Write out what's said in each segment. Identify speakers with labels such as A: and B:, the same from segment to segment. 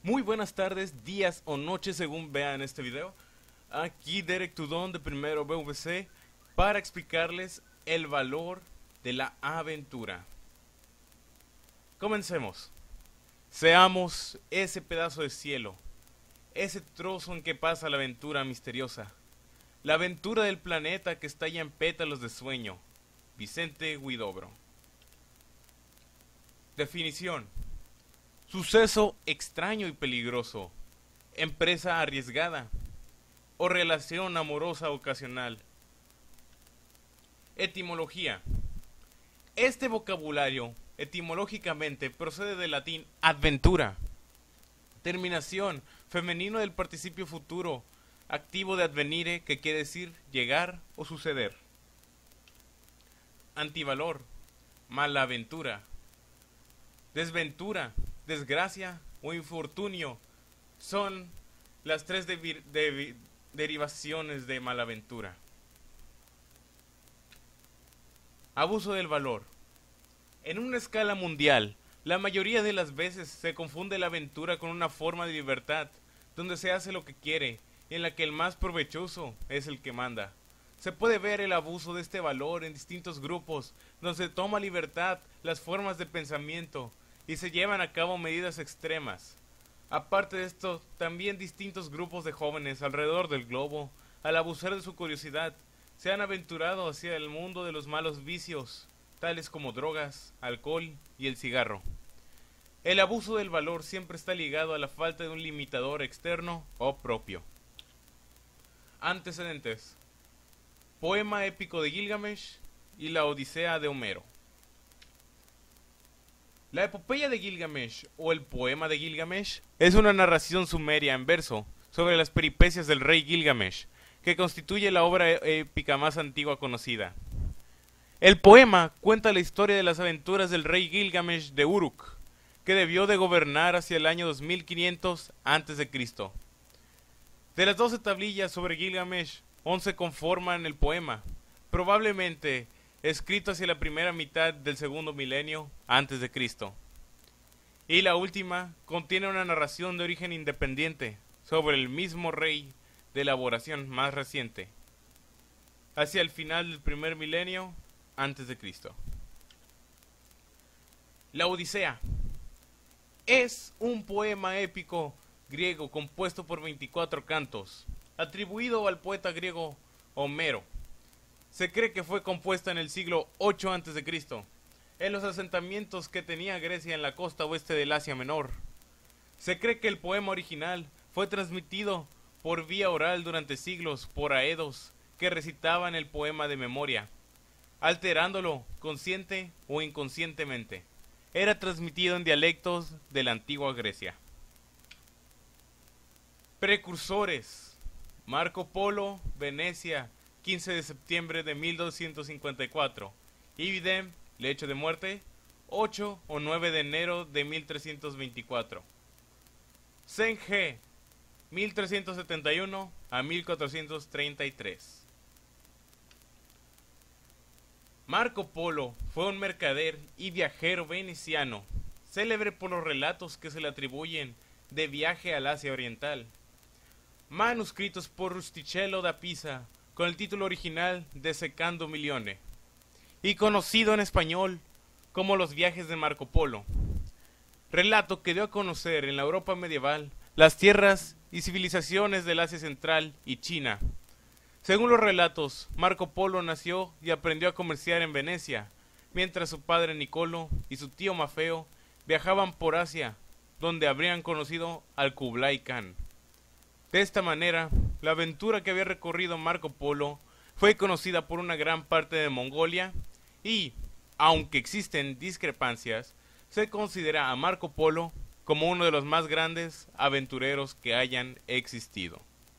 A: Muy buenas tardes, días o noches según vean este video. Aquí Derek Tudón de Primero BVC para explicarles el valor de la aventura. Comencemos. Seamos ese pedazo de cielo, ese trozo en que pasa la aventura misteriosa, la aventura del planeta que estalla en pétalos de sueño. Vicente Huidobro. Definición: suceso extraño y peligroso, empresa arriesgada o relación amorosa ocasional. Etimología: este vocabulario etimológicamente procede del latín adventura. Terminación: femenino del participio futuro activo de advenire, que quiere decir llegar o suceder. Antivalor: malaventura, desventura, desgracia o infortunio son las tres derivaciones de malaventura. Abuso del valor: en una escala mundial, la mayoría de las veces se confunde la aventura con una forma de libertad, donde se hace lo que quiere, y en la que el más provechoso es el que manda. Se puede ver el abuso de este valor en distintos grupos, donde se toma libertad las formas de pensamiento y se llevan a cabo medidas extremas. Aparte de esto, también distintos grupos de jóvenes alrededor del globo, al abusar de su curiosidad, se han aventurado hacia el mundo de los malos vicios, tales como drogas, alcohol y el cigarro. El abuso del valor siempre está ligado a la falta de un limitador externo o propio. Antecedentes: poema épico de Gilgamesh y la Odisea de Homero. La epopeya de Gilgamesh, o el poema de Gilgamesh, es una narración sumeria en verso sobre las peripecias del rey Gilgamesh, que constituye la obra épica más antigua conocida. El poema cuenta la historia de las aventuras del rey Gilgamesh de Uruk, que debió de gobernar hacia el año 2500 a.C. De las 12 tablillas sobre Gilgamesh, 11 conforman el poema, probablemente escrito hacia la primera mitad del segundo milenio antes de Cristo. Y la última contiene una narración de origen independiente sobre el mismo rey de elaboración más reciente, hacia el final del primer milenio antes de Cristo. La Odisea es un poema épico griego compuesto por 24 cantos, atribuido al poeta griego Homero. Se cree que fue compuesta en el siglo 8 a.C., en los asentamientos que tenía Grecia en la costa oeste del Asia Menor. Se cree que el poema original fue transmitido por vía oral durante siglos por aedos que recitaban el poema de memoria, alterándolo consciente o inconscientemente. Era transmitido en dialectos de la antigua Grecia. Precursores: Marco Polo, Venecia, 15 de septiembre de 1254. Ibidem, lecho de muerte, 8 o 9 de enero de 1324. Zheng He, 1371 a 1433. Marco Polo fue un mercader y viajero veneciano, célebre por los relatos que se le atribuyen de viaje al Asia Oriental, manuscritos por Rustichello da Pisa, con el título original de Secando Milione, y conocido en español como Los viajes de Marco Polo. Relato que dio a conocer en la Europa medieval las tierras y civilizaciones del Asia Central y China. Según los relatos, Marco Polo nació y aprendió a comerciar en Venecia, mientras su padre Nicolo y su tío Mafeo viajaban por Asia, donde habrían conocido al Kublai Khan. De esta manera, la aventura que había recorrido Marco Polo fue conocida por una gran parte de Mongolia y, aunque existen discrepancias, se considera a Marco Polo como uno de los más grandes aventureros que hayan existido.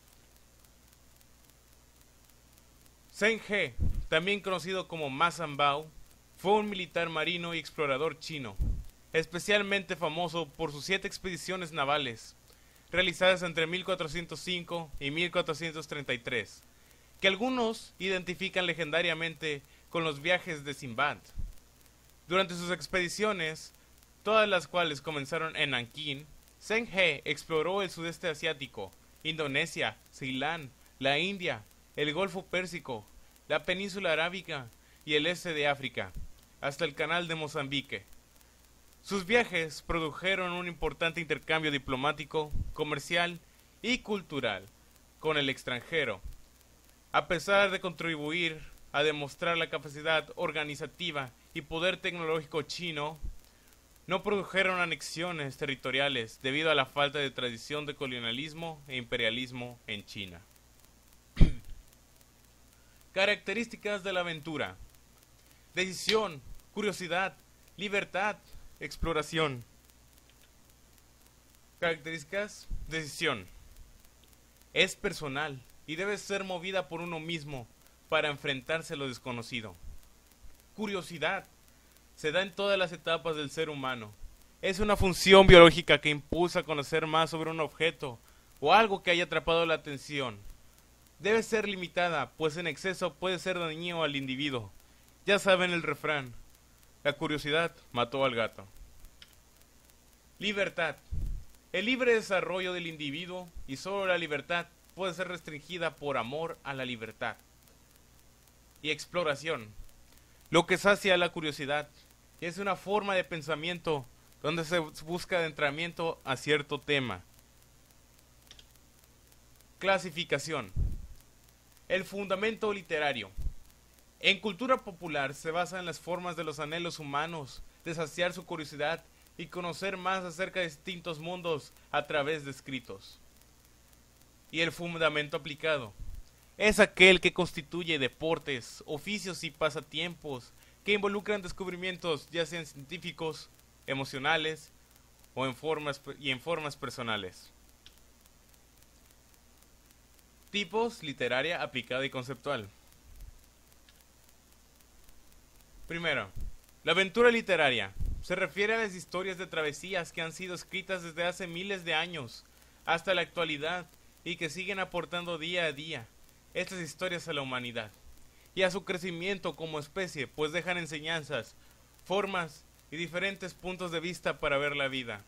A: Zheng He, también conocido como Ma Sanbao, fue un militar marino y explorador chino, especialmente famoso por sus 7 expediciones navales, realizadas entre 1405 y 1433, que algunos identifican legendariamente con los viajes de Sinbad. Durante sus expediciones, todas las cuales comenzaron en Nankín, Zheng He exploró el sudeste asiático, Indonesia, Ceilán, la India, el Golfo Pérsico, la península arábiga y el este de África, hasta el canal de Mozambique. Sus viajes produjeron un importante intercambio diplomático, comercial y cultural con el extranjero, a pesar de contribuir a demostrar la capacidad organizativa y poder tecnológico chino. No produjeron anexiones territoriales debido a la falta de tradición de colonialismo e imperialismo en China. Características de la aventura: decisión, curiosidad, libertad, exploración. Características: decisión. Es personal y debe ser movida por uno mismo para enfrentarse a lo desconocido. Curiosidad. Se da en todas las etapas del ser humano. Es una función biológica que impulsa a conocer más sobre un objeto o algo que haya atrapado la atención. Debe ser limitada, pues en exceso puede ser dañino al individuo. Ya saben el refrán: la curiosidad mató al gato. Libertad. El libre desarrollo del individuo y solo la libertad puede ser restringida por amor a la libertad. Y exploración. Lo que sacia la curiosidad es una forma de pensamiento donde se busca adentramiento a cierto tema. Clasificación. El fundamento literario. En cultura popular se basa en las formas de los anhelos humanos de saciar su curiosidad y conocer más acerca de distintos mundos a través de escritos. Y el fundamento aplicado es aquel que constituye deportes, oficios y pasatiempos que involucran descubrimientos ya sean científicos, emocionales o en formas personales. Tipos: literaria, aplicada y conceptual. Primero, la aventura literaria se refiere a las historias de travesías que han sido escritas desde hace miles de años hasta la actualidad y que siguen aportando día a día estas historias a la humanidad y a su crecimiento como especie, pues dejan enseñanzas, formas y diferentes puntos de vista para ver la vida.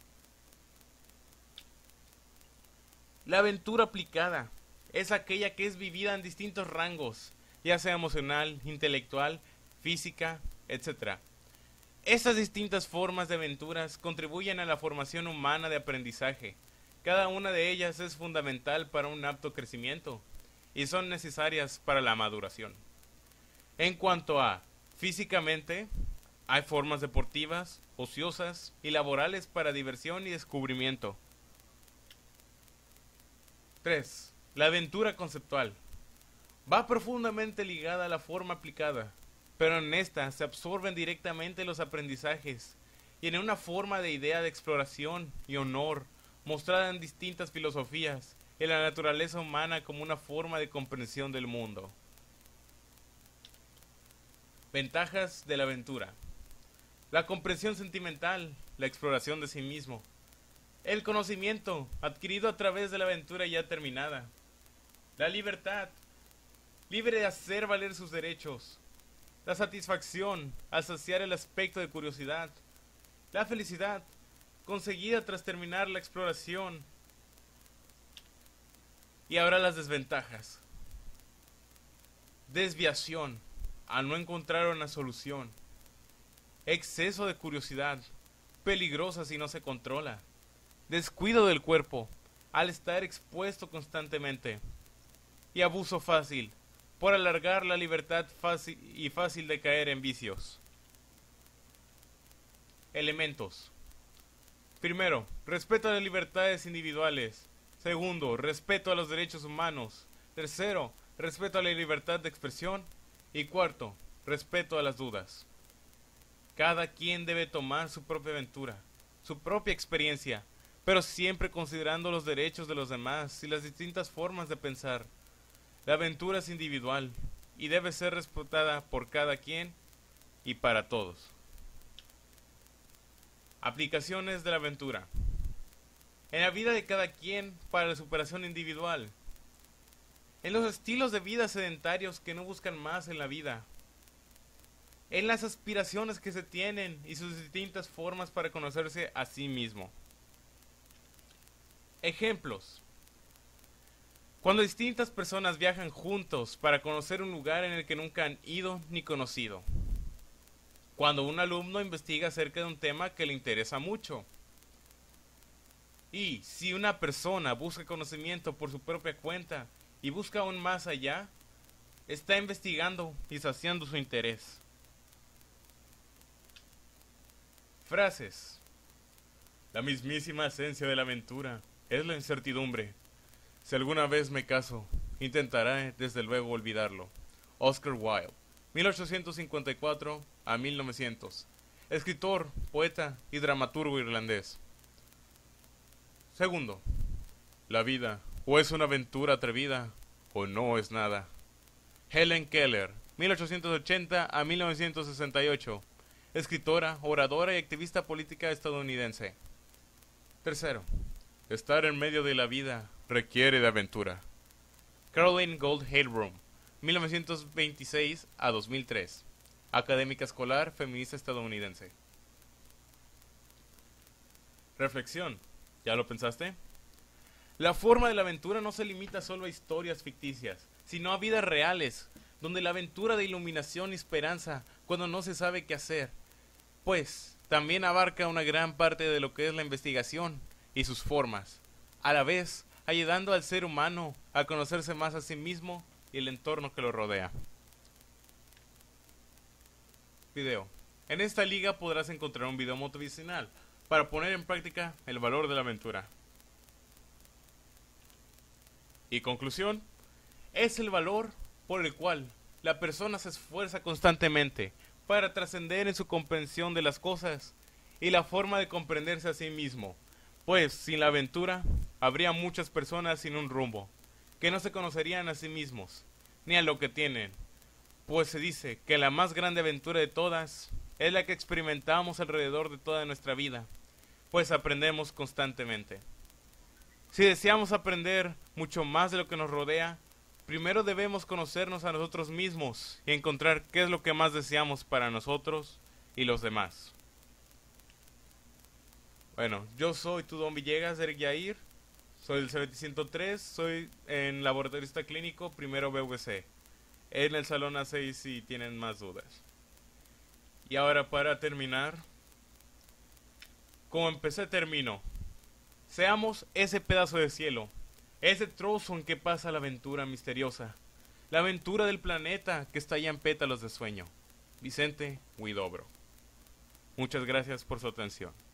A: La aventura aplicada es aquella que es vivida en distintos rangos, ya sea emocional, intelectual, física, etc. Estas distintas formas de aventuras contribuyen a la formación humana de aprendizaje. Cada una de ellas es fundamental para un apto crecimiento y son necesarias para la maduración. En cuanto a físicamente, hay formas deportivas, ociosas y laborales para diversión y descubrimiento. 3. La aventura conceptual. Va profundamente ligada a la forma aplicada, pero en esta se absorben directamente los aprendizajes y en una forma de idea de exploración y honor mostrada en distintas filosofías en la naturaleza humana como una forma de comprensión del mundo. Ventajas de la aventura: la comprensión sentimental, la exploración de sí mismo, el conocimiento adquirido a través de la aventura ya terminada, la libertad, libre de hacer valer sus derechos, la satisfacción al saciar el aspecto de curiosidad, la felicidad conseguida tras terminar la exploración. Y ahora las desventajas: desviación al no encontrar una solución, exceso de curiosidad, peligrosa si no se controla, descuido del cuerpo al estar expuesto constantemente, y abuso fácil por alargar la libertad fácil de caer en vicios. Elementos: primero, respeto a las libertades individuales. Segundo, respeto a los derechos humanos. Tercero, respeto a la libertad de expresión. Y cuarto, respeto a las dudas. Cada quien debe tomar su propia aventura, su propia experiencia, pero siempre considerando los derechos de los demás y las distintas formas de pensar. La aventura es individual y debe ser respetada por cada quien y para todos. Aplicaciones de la aventura en la vida de cada quien para la superación individual, en los estilos de vida sedentarios que no buscan más en la vida, en las aspiraciones que se tienen y sus distintas formas para conocerse a sí mismo. Ejemplos. Cuando distintas personas viajan juntos para conocer un lugar en el que nunca han ido ni conocido. Cuando un alumno investiga acerca de un tema que le interesa mucho. Y si una persona busca conocimiento por su propia cuenta y busca aún más allá, está investigando y saciando su interés. Frases. La mismísima esencia de la aventura es la incertidumbre. Si alguna vez me caso, intentaré desde luego olvidarlo. Oscar Wilde, 1854 a 1900. Escritor, poeta y dramaturgo irlandés. Segundo, la vida o es una aventura atrevida o no es nada. Helen Keller, 1880 a 1968. Escritora, oradora y activista política estadounidense. Tercero, estar en medio de la vida requiere de aventura. Caroline Gould Heilbroom, 1926 a 2003. Académica escolar feminista estadounidense. Reflexión. ¿Ya lo pensaste? La forma de la aventura no se limita solo a historias ficticias, sino a vidas reales, donde la aventura de iluminación y esperanza cuando no se sabe qué hacer, pues también abarca una gran parte de lo que es la investigación y sus formas, a la vez ayudando al ser humano a conocerse más a sí mismo y el entorno que lo rodea. Video. En esta liga podrás encontrar un video motivacional para poner en práctica el valor de la aventura. Y conclusión, es el valor por el cual la persona se esfuerza constantemente para trascender en su comprensión de las cosas y la forma de comprenderse a sí mismo, pues sin la aventura habría muchas personas sin un rumbo, que no se conocerían a sí mismos, ni a lo que tienen, pues se dice que la más grande aventura de todas es la que experimentamos alrededor de toda nuestra vida, pues aprendemos constantemente. Si deseamos aprender mucho más de lo que nos rodea, primero debemos conocernos a nosotros mismos y encontrar qué es lo que más deseamos para nosotros y los demás. Bueno, yo soy tu Don Villegas, Eric Yair, soy del C703, soy en laboratorista clínico, primero BVC, en el salón A6 si tienen más dudas. Y ahora para terminar, como empecé termino. Seamos ese pedazo de cielo, ese trozo en que pasa la aventura misteriosa, la aventura del planeta que está allá en pétalos de sueño. Vicente Huidobro. Muchas gracias por su atención.